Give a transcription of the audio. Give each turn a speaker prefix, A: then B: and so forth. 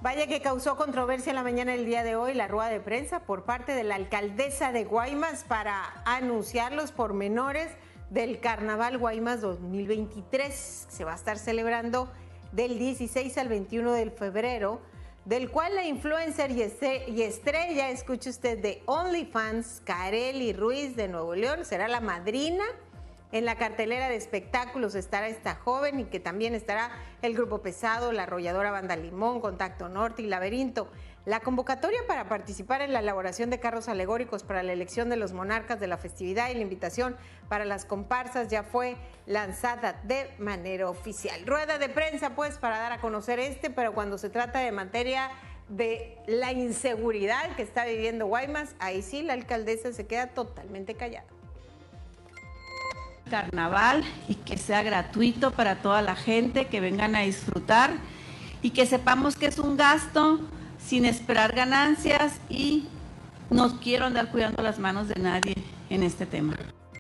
A: Vaya que causó controversia en la mañana del día de hoy la rueda de prensa por parte de la alcaldesa de Guaymas para anunciar los pormenores del Carnaval Guaymas 2023, que se va a estar celebrando del 16 al 21 de febrero, del cual la influencer y estrella, escuche usted, de OnlyFans, Karely Ruiz de Nuevo León, será la madrina. En la cartelera de espectáculos estará esta joven y que también estará el Grupo Pesado, la Arrolladora Banda Limón, Contacto Norte y Laberinto. La convocatoria para participar en la elaboración de carros alegóricos para la elección de los monarcas de la festividad y la invitación para las comparsas ya fue lanzada de manera oficial. Rueda de prensa pues para dar a conocer pero cuando se trata de materia de la inseguridad que está viviendo Guaymas, ahí sí la alcaldesa se queda totalmente callada.
B: Carnaval y que sea gratuito para toda la gente, que vengan a disfrutar y que sepamos que es un gasto sin esperar ganancias y no quiero andar cuidando las manos de nadie en este tema.